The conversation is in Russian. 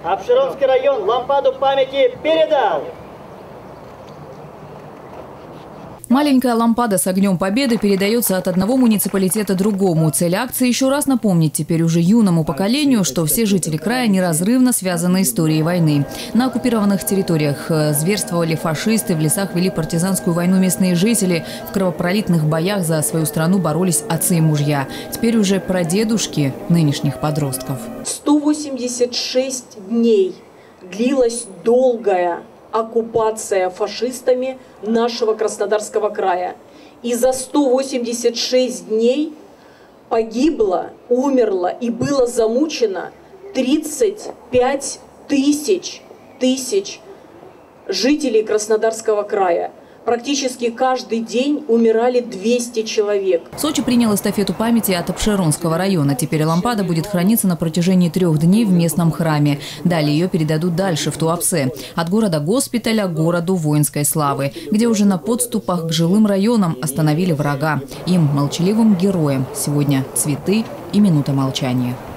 Апшеронский район лампаду памяти передал. Маленькая лампада с огнем победы передается от одного муниципалитета другому. Цель акции – еще раз напомнить теперь уже юному поколению, что все жители края неразрывно связаны историей войны. На оккупированных территориях зверствовали фашисты, в лесах вели партизанскую войну местные жители, в кровопролитных боях за свою страну боролись отцы и мужья. Теперь уже прадедушки нынешних подростков. 186 дней длилась долгая оккупация фашистами нашего Краснодарского края. И за 186 дней погибло, умерло и было замучено 35 тысяч жителей Краснодарского края. Практически каждый день умирали 200 человек. Сочи принял эстафету памяти от Апшеронского района. Теперь лампада будет храниться на протяжении 3 дней в местном храме. Далее ее передадут дальше, в Туапсе. От города-госпиталя к городу воинской славы, где уже на подступах к жилым районам остановили врага. Им, молчаливым героям, сегодня цветы и минута молчания.